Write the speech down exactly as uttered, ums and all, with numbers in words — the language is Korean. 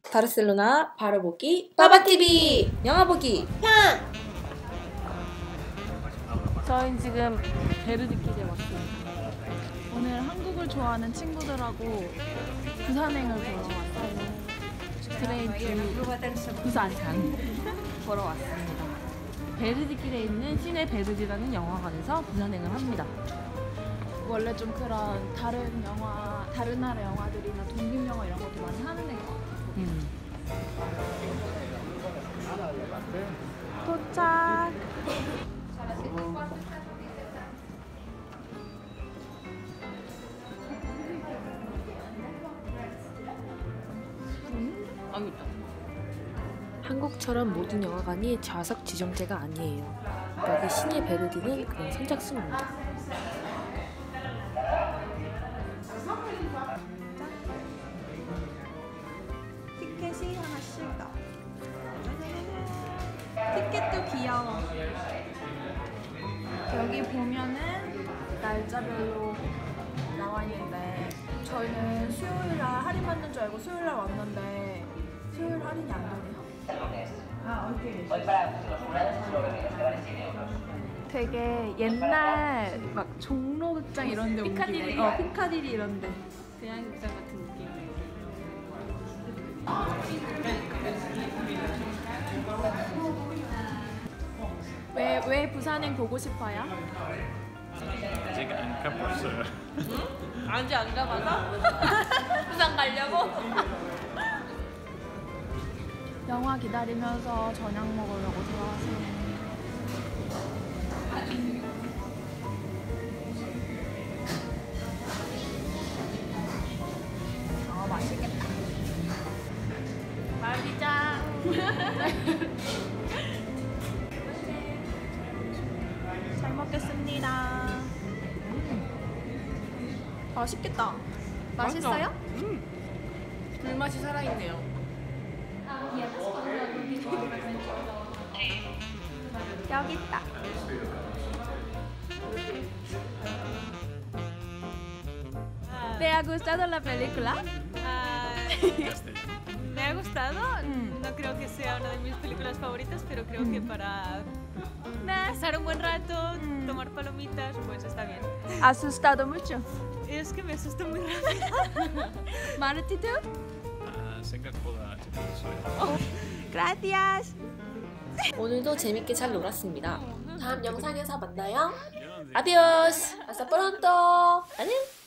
바르셀로나 바로 보기 빠바티비 영화 보기 편! 저희는 지금 베르디길에 왔습니다. 오늘 한국을 좋아하는 친구들하고 부산행을 보러 왔어요. 트레인 부산행 보러 왔습니다. 베르디길에 있는 시내 베르디라는 영화관에서 부산행을 합니다. 원래 좀 그런 다른 영화, 다른 나라 영화들이나 독립 영화 이런 것도 많이 하는 데인 것 같아요. 음. 도착! 한국처럼 모든 영화관이 좌석 지정제가 아니에요. 여기 시내 베르디는 그런 선착순입니다. 티켓이 하나씩 더. 티켓도 귀여워. 여기 보면은 날짜별로 나와 있는데 저희는 수요일날 할인 받는 줄 알고 수요일날 왔는데 수요일 할인이 안 되네요. 되게 옛날 막 종로극장 이런 데 온 피카디리. 기분. 어, 피카디리 이런 데. 대한극장 같은 느낌. 왜, 왜 부산행 보고 싶어요? 아직 안 가봤어요. 응? 아직 안 가봐서? 부산 가려고? 영화 기다리면서 저녁 먹으려고 들어왔어요. 아, 맛있겠다. 말리장. 잘 먹겠습니다. 맛있겠다. 맛있어요? 음. 불맛이 살아있네요. 여기 있다. ¿Te ha gustado la película? Ah, me ha gustado, Mm. no creo que sea una de mis películas favoritas, pero creo que Mm. para Nah. pasar un buen rato, Mm. tomar palomitas, pues está bien. ¿Asustado mucho? Es que me asusto muy rápido. Marty, ¿tú? 아, 생각보다 재밌어요. Gracias. 오늘도 재밌게 잘 놀았습니다. 다음 영상에서 만나요. 아디오스. 아싸 프론토. 안녕.